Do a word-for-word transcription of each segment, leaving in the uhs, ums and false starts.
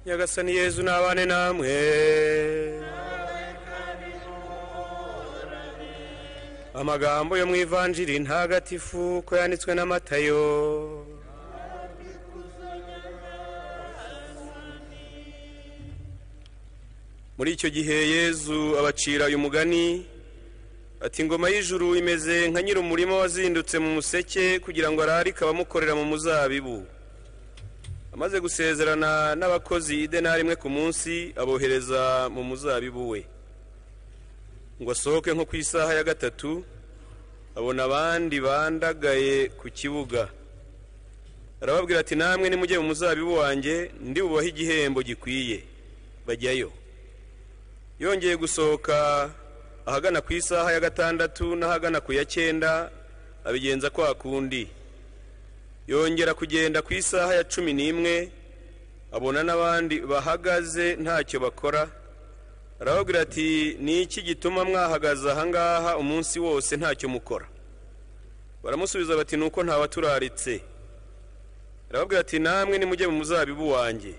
Nyagasani Yezu nabane namwe. Amagambo yo mu Ivanjiri ntagatifu ko yanditswe na Matayo. Muri icyo gihe Yezu abacira uyu mugani ati, ingoma y'ijuru imeze nka nyiri umurima wazindutse mu museke kugira ngo ararike abamukorera mu muzabibu. Amaze gusezerana n'abakozi idenari imwe ku munsi, abohereza mu muzabibu we. Ngo asohoke nko ku isaha ya gatatu, abona abandi bandagaye ku kibuga. Arababwira ati, namwe nimujye mu muzabibu wanjye, ndi bubahe igihembo gikwiye. Bajyayo. Yongeye gusohoka ahagana ku isaha ya gatandatu n'ahagana ku ya cyenda, abigenza kwa kundi. Yongera kugenda ku isaha ya cumi n'imwe, abona n'abandi bahagaze ntacyo bakora. Arababwira ati, ni iki gituma mwahagaze ahangaha umunsi wose ntacyo mukora? Baramusubiza bati, nuko ntawaturaritse. Arababwira ati, namwe nimujye mu muzabibu wanjye.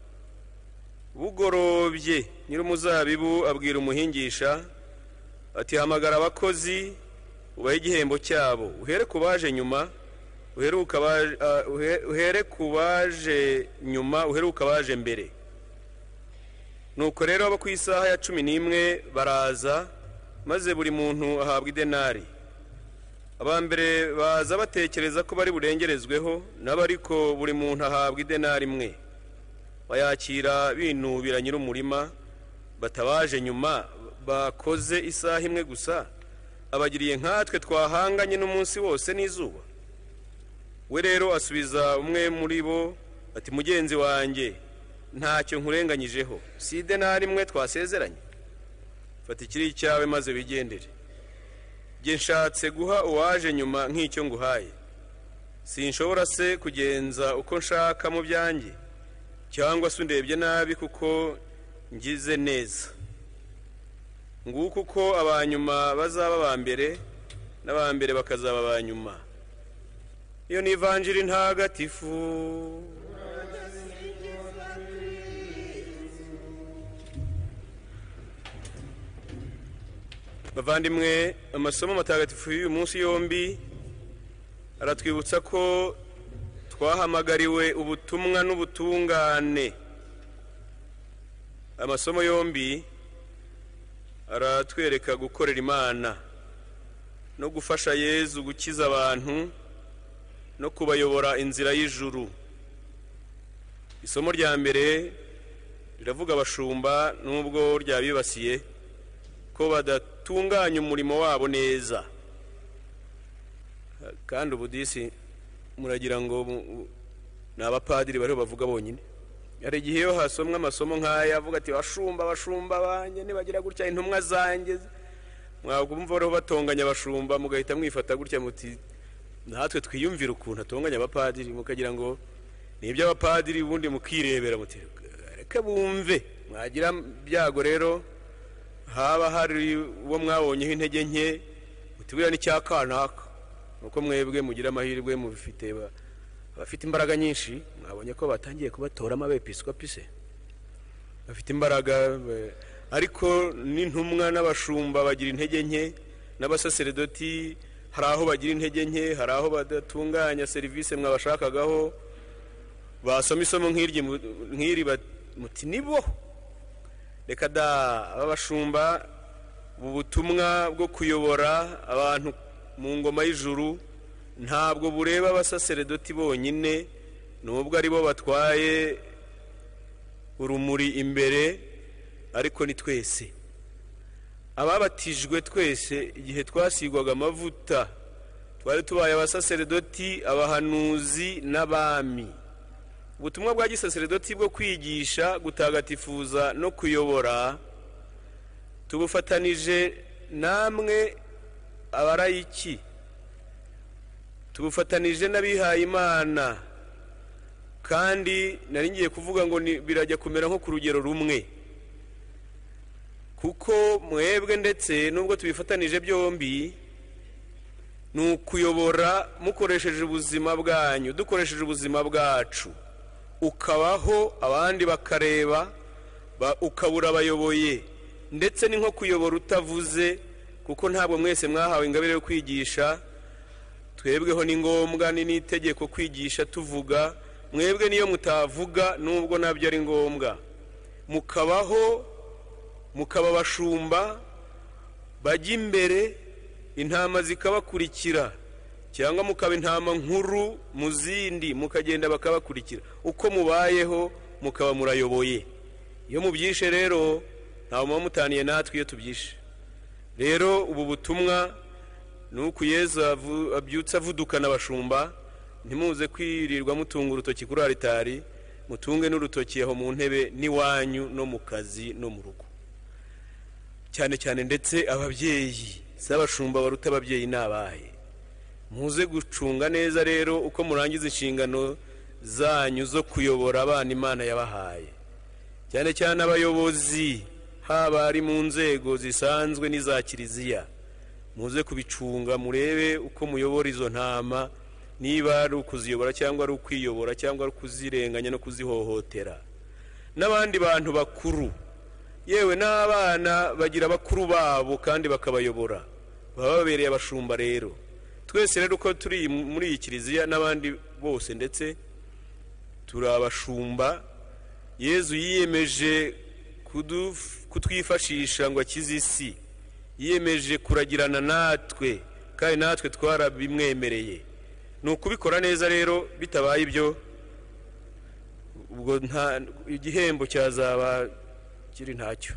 Bugorobye nyiri umuzabibu abwira umuhingisha ati, hamagara abakozi ubahe igihembo cyabo, uhere ku baje nyuma uheruka baje uh, uhere ku baje nyuma uheruka baje mbere. Nuko rero abo ku isaha ya cumi n'imwe baraza, maze buri muntu ahabwa idenari. Abambere baza batekereza ko bari burengerezweho, n'abariko buri muntu ahabwa idenari imwe. Bayakira binubira nyiri umurima, batabaje nyuma bakoze isaha imwe gusa, abagiriye nkatwe twahanganye n'umunsi wose n'izuba. We rero asubiza umwe muri bo ati, mugenzi wanjye, ntacyo nkurenganyijeho, si idenari imwe twasezeranye? Fata ikiri cyawe maze wigendere. Jye nshatse guha uwaje nyuma nk'icyo nguhaye. Sinshobora se kugenza uko nshaka mu byanjye, cyangwa se undebye nabi kuko ngize neza? Nguko uko abanyuma bazaba abambere, n'abambere bakazaba abanyuma. Iyo ni Ivanjiri ntagatifu. Bavandimwe, amasomo matagatifu y'uyu munsi yombi aratwibutsa ko twahamagariwe ubutumwa n'ubutungane. Amasomo yombi aratwereka gukorera Imana no gufasha Yezu gukiza abantu no kubayobora inzira y'ijuru. Isomo rya mbere riravuga abashumba nubwo ryabibasiye ko badatunganya umurimo wabo neza. Kandi ubudisi muragira ngo ni abapadiri bariho bavuga bonyine. Hari igihe iyo hasomwa amasomo nk'aya avuga ati, bashumba bashumba banjye nibagira gutya intumwa zanjye, mwagumva bariho batonganya abashumba, mugahita mwifata gutya muti natwe twiyumvira ukuntu atonganya abapadiri, mukagira ngo ni iby'abapadiri, ubundi mukirebera muti reka bumve. Mwagira byago rero haba hari uwo mwabonyeho intege nke, mutubwira n'icyakanaka, nuko mwebwe mugira amahirwe mubifite bafite imbaraga nyinshi. Mwabonye ko batangiye kubatoramo abepiskopi se, bafite imbaraga. Ariko n'intumwa n'abashumba bagira intege nke, n'abasaseredoti hari aho bagira intege nke, hari aho badatunganya serivisi mwabashakagaho. Basoma isomo nk'iri muti nibo. Reka da, abashumba ubutumwa bwo kuyobora abantu mu ngoma y'ijuru ntabwo bureba abasaseredoti bonyine, nubwo ari bo batwaye urumuri imbere, ariko ni twese. Ababatijwe twese igihe twasigwaga amavuta twari tubaye abasaseredoti, abahanuzi n'abami. Ubutumwa bwa gisaseredoti bwo kwigisha, gutagatifuza no kuyobora tubufatanije namwe abarayiki, tubufatanije n'abihaye Imana. Kandi nari ngiye kuvuga ngo birajya kumera nko ku rugero rumwe, kuko mwebwe ndetse nubwo tubifatanije byombi, ni ukuyobora mukoresheje ubuzima bwanyu, dukoresheje ubuzima bwacu. ukabaho abandi bakareba, ukabura abayoboye, ndetse ni nko kuyobora utavuze, kuko ntabwo mwese mwahawe ingabire yo kwigisha. Twebweho ni ngombwa, ni n'itegeko kwigisha tuvuga, mwebwe niyo mutavuga nubwo nabyo ari ngombwa. Mukabaho, mukaba abashumba bajya imbere, intama zikabakurikira, cyangwa mukaba intama nkuru mu zindi, mukagenda bakabakurikira. Uko mubayeho mukaba murayoboye. Iyo mubyishe rero ntawe muba mutaniye natwe iyo tubyishe. Rero ubu butumwa nuko Yezu abyutse avudukana abashumba, ntimuze kwirirwa mutunga urutoki kuri aritari, mutunge n'urutoki aho mu ntebe n'iwanyu no mu kazi no mu rugo. Cyane cyane ndetse ababyeyi, s'abashumba baruta ababyeyi nabaye. Muze gucunga neza rero uko murangiza inshingano zanyu zo kuyobora abana Imana yabahaye. Cyane cyane abayobozi, haba ari mu nzego zisanzwe n'iza kiliziya, muze kubicunga, murebe uko muyobora izo ntama, niba ari ukuziyobora cyangwa ari ukwiyobora cyangwa ari ukuzirenganya no kuzihohotera. N'abandi bantu bakuru, yewe n'abana bagira bakuru babo kandi bakabayobora, baba babereye abashumba. Rero twese rero uko turi muri iyi kiliziya n'abandi bose ndetse turi abashumba. Yezu yiyemeje kutwifashisha ngo akize isi, yiyemeje kuragirana natwe kandi natwe twarabimwemereye. Ni ukubikora neza rero, bitabaye ibyo ubwo nta igihembo cyazaba kiri ntacyo.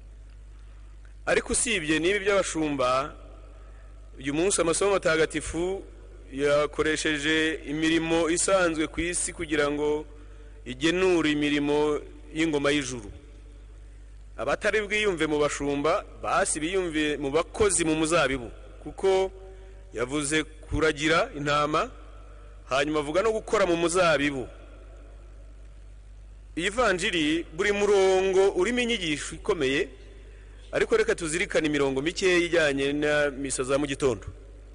Ariko usibye n'ibi by'abashumba, uyu munsi amasomo matagatifu yakoresheje imirimo isanzwe ku isi kugira ngo igenure imirimo y'ingoma y'ijuru. Abatari bwiyumve mu bashumba, basi biyumve mu bakozi mu muzabibu, kuko yavuze kuragira intama, hanyuma avuga no gukora mu muzabibu. Iyi vanjiri buri murongo urimo inyigisho ikomeye, ariko reka tuzirikane imirongo mikeya ijyanye na misa za mu gitondo.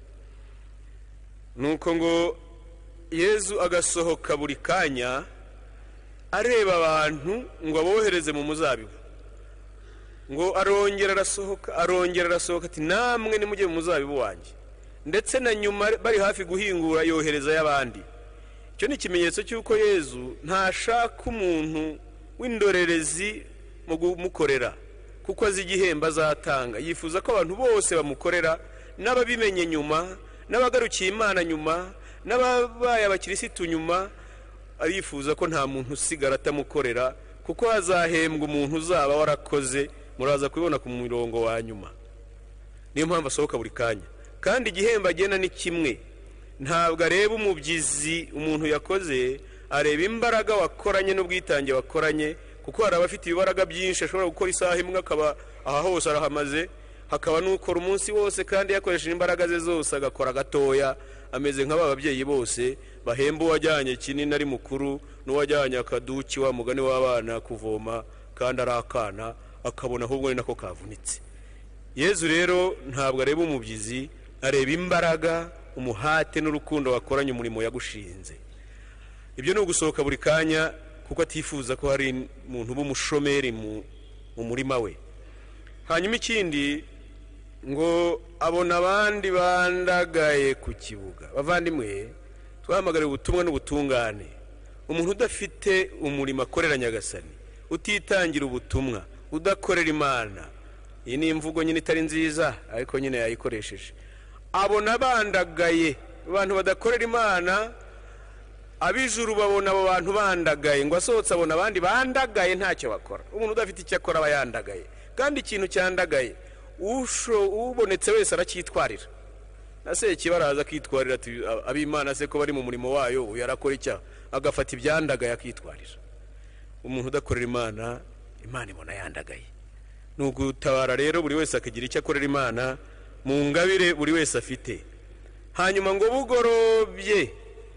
Nuko ngo Yezu agasohoka buri kanya areba abantu ngo abohereze mu muzabibu, ngo arongera arasohoka arongera arasohoka ati namwe nimujye mu muzabibu wanjye. Ndetse na nyuma bari hafi guhingura yohereza y'abandi. Icyo ni ikimenyetso cy'uko Yezu ntashaka umuntu w'indorerezi mu kumukorera, kuko azi igihembo azatanga. Yifuza ko abantu bose bamukorera, n'ababimenye nyuma, n'abagarukiye Imana nyuma, n'ababaye abakirisitu nyuma. Arifuza ko nta muntu usigara atamukorera, kuko hazahembwa umuntu uzaba warakoze. Muraza kubibona ku mirongo wa nyuma. Niyo mpamvu asohoka buri kanya, kandi igihembo agena ni kimwe. Ntabwo areba umubyizi umuntu yakoze, areba imbaraga wakoranye n'ubwitange wakoranye, kuko hari abafite ibibaraga byinshi, ashobora gukora isaha imwe akaba aha hose arahamaze. Hakaba n'ukora umunsi wose kandi yakoresheje imbaraga ze zose agakora gatoya, ameze nk'aba babyeyi bose bahemba uwajyanye kinini ari mukuru, n'uwajyanye akaduki wa mugani w'abana kuvoma kandi ari akana, akabona ahubwo ni nako kavunitse. Yezu rero ntabwo areba umubyizi, areba imbaraga, umuhate n'urukundo wakoranye umurimo yagushinze. Ibyo ni ugusohoka buri kanya, kuko atifuza ko hari umuntu b'umushomeri mu murima we. Hanyuma ikindi ngo abona abandi bandagaye ku kibuga. Bavandimwe, twahamagariye ubutumwa n'ubutungane. Umuntu udafite umurimo akorera Nyagasani, utitangira ubutumwa, udakorera Imana, iyi ni imvugo nyine itari nziza, ariko nyine yayikoresheje. Abona bandagaye, abantu badakorera Imana, abijuru babona abo bantu bandagaye, ngo asohotse abona abandi bandagaye ntacyo bakora. Umuntu udafite icyo akora aba yandagaye, kandi ikintu cyandagaye usho ubonetse wese aracyitwarira. Nase kibaraza akitwarira ati ab'Imana se ko bari mu murimo wayo, yarakora icya agafata ibyandagaye akitwarira. Umuntu udakorera Imana, Imana ibona yandagaye. Nugutabara rero buri wese akagira icyo akorera Imana mu ngabire buri wese afite. Hanyuma ngo bugorobye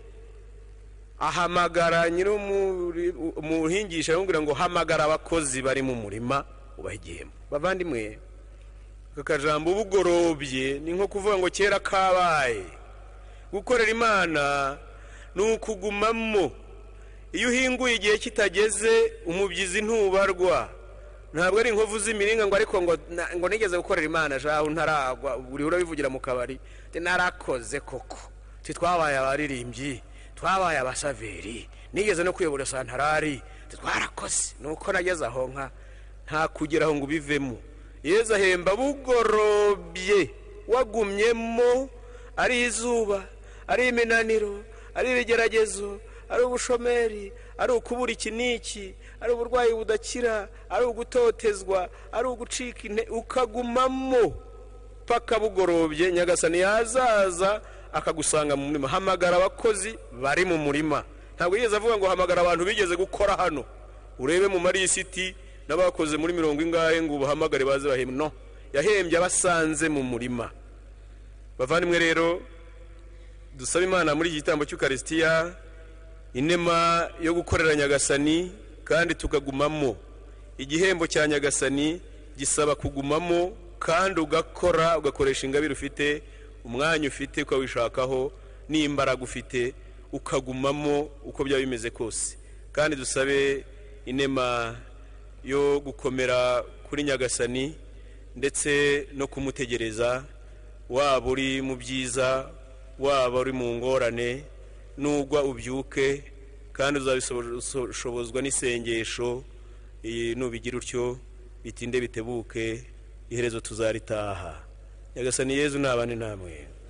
ahamagara nyiro umuhingisha yongera ngo hamagara abakozi bari mu murima ubaha igihembo. Bavandimwe, kakajambo bugorobye ni nko kuvuga ngo kera kabaye. Gukorera Imana ni ukugumamo iyo uhinguye igihe kitageze umubyizi ntubarwa. Ntabwo ari inkovu z'imiringa ngo ariko ngo ngo nigeze gukorera Imana jaho ntaragwa buri urabivugira mu kabari narakoze koko. Titwabaye abaririmbyi, twabaye abasaveri, nigeze no kuyobora santarari, twarakoze. Nuko nageze aho nka nta kugeraho ngo bivemo. Yezu ahemba bugorobye wagumyemo, ari izuba, ari iminaniro, ari ibigeragezo, ari ubushomeri, ari ukubura iki n'iki, ari uburwayi budakira, ari ugutotezwa, ari ugucika inte, ukagumamo paka bugorobye. Nyagasani yazaza akagusanga mu murima. Hamagara abakozi bari mu murima. Ntabwo yigeze avuga ngo hamagara abantu bigeze gukora hano. Urebe mu marisiti n'abakoze muri mirongo ingahe ngo ubahamagare baze bahembe. No, yahembye abasanze mu murima. Bavandimwe rero, dusaba Imana muri iki gitambo cy'Ukaristiya inema yo gukorera Nyagasani kandi tukagumamo. Igihembo cya Nyagasani gisaba kugumamo kandi ugakora, ugakoresha ingabire ufite, umwanya ufite ukawishakaho n'imbaraga ufite, ukagumamo uko byaba bimeze kose. Kandi dusabe inema yo gukomera kuri Nyagasani ndetse no kumutegereza, waba uri mu byiza, waba uri mu ngorane, nugwa ubyuke kandi uzabishobozwa n'isengesho. Nubigira utyo bitinde bitebuke, iherezo tuzaritaha. Nyagasani Yezu nabane namwe.